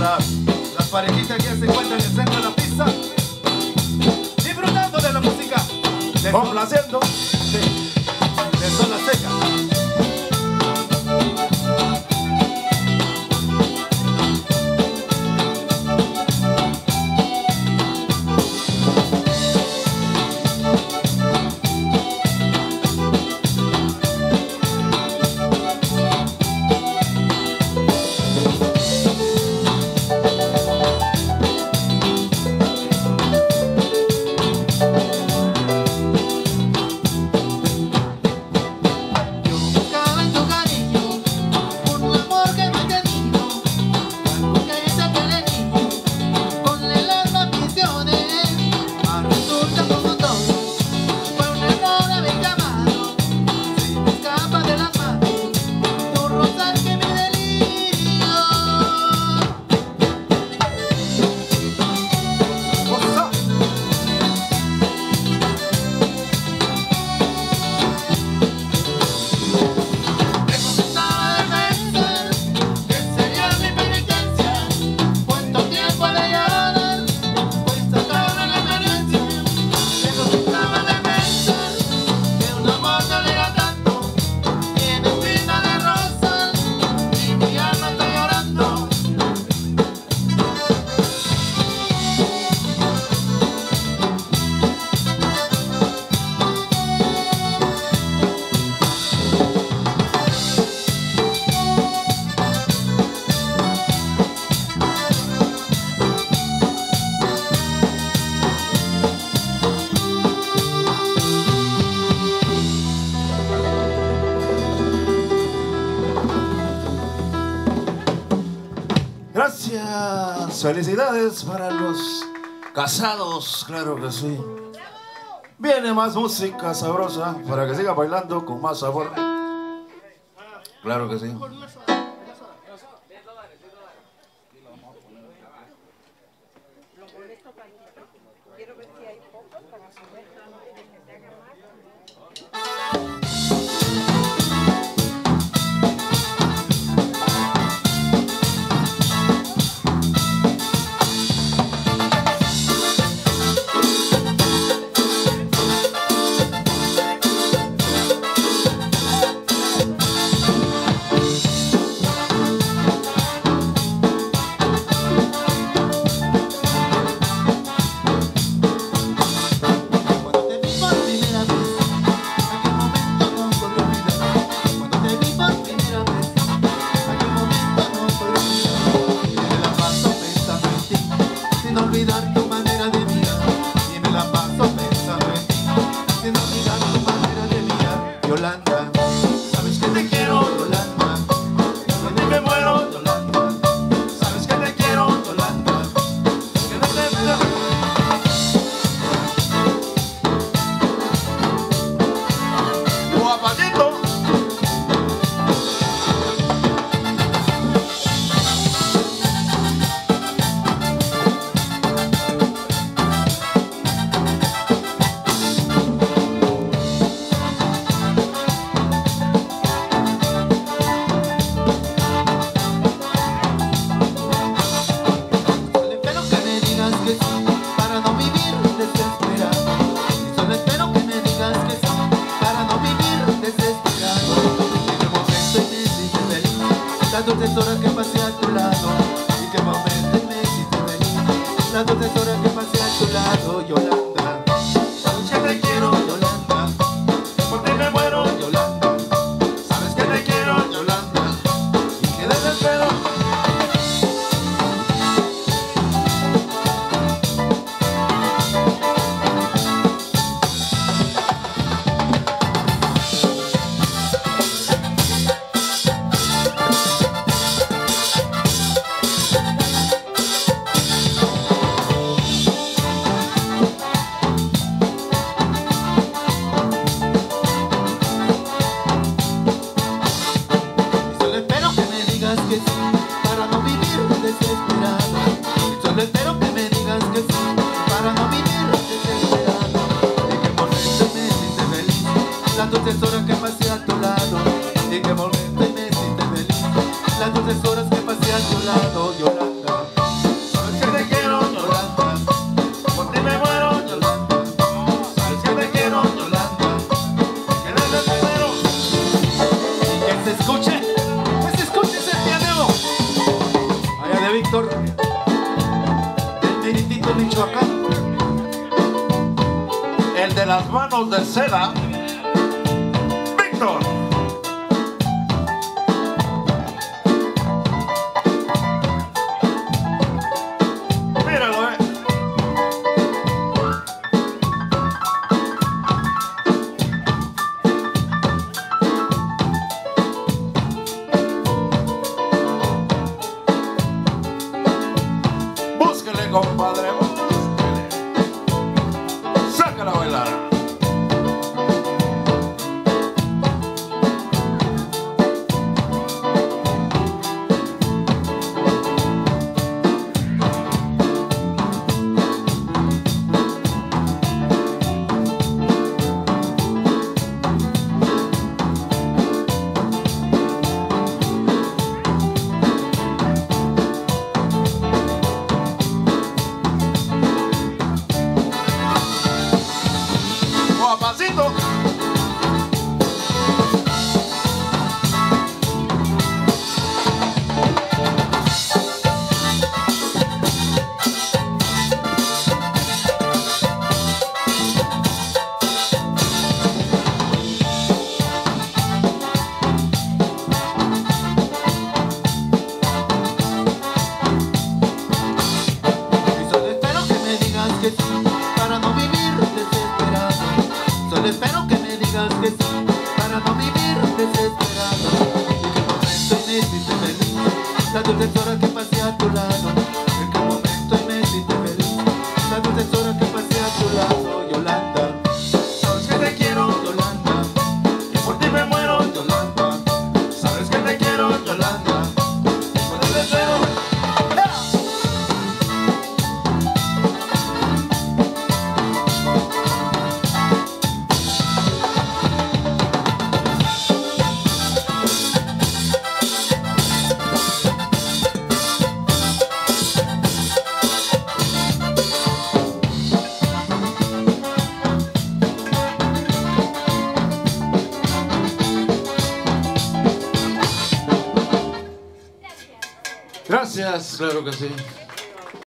para las parejitas que se encuentran en el centro de la pista, disfrutando de la música, complaciendo de Zona Seca. Gracias, felicidades para los casados, claro que sí. Viene más música sabrosa para que siga bailando con más sabor. Claro que sí. Quiero ver si hay pocos para saber que se haga más. Las 12 horas que pasé a tu lado y qué momento me hiciste feliz. Las 12 horas que pasé a tu lado, Yolanda. Sabes que te quiero, Yolanda. Por ti me muero, Yolanda. Sabes que te quiero, Yolanda. Y que desespero. Para no vivir desesperado. Y solo espero que me digas que sí, para no vivir desesperado. Y que por dentro me hiciste feliz las 12 horas que pasé a tu lado. Y que por dentro me hiciste feliz las 12 horas que pasé a tu lado, Yolanda. bonito Michoacán. El de las manos de seda, Víctor. Míralo, Búsquele, compadre, búsquele. Sácala a bailar. Guapacito. Y solo espero que me digas que sí, para no vivir desesperado. Solo espero que me digas que sí, para no vivir desesperado. En qué momento y me hiciste feliz, la dulce hora que pasé a tu lado. En qué momento y me hiciste feliz, la dulce hora que pasé a tu lado. Yolanda, sabes que te quiero, Yolanda, y por ti me muero, Yolanda. Sabes que te quiero, Yolanda, por ti me muero. Gracias, claro que sí.